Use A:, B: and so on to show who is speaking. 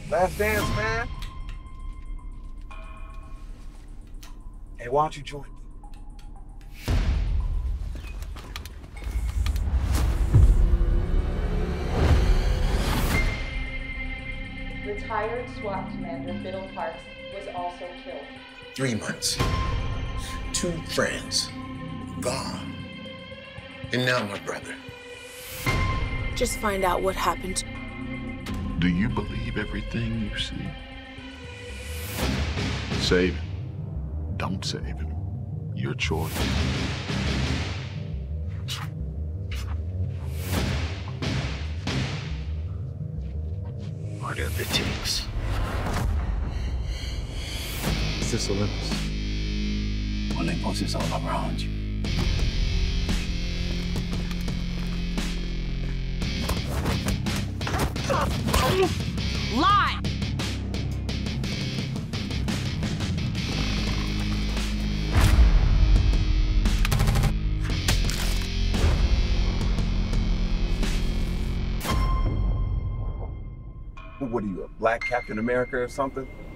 A: Last dance, man. Hey, why don't you join me?
B: Retired SWAT Commander Biddle Parks was also killed.
C: 3 months. 2 friends. Gone. And now my brother.
D: Just find out what happened.
E: Do you believe everything you see? Save him. Don't save him. Your choice.
C: Whatever it takes.
A: Is this Olympus?
C: Olympus is all around you.
D: Lie!
A: What are you, a black Captain America or something?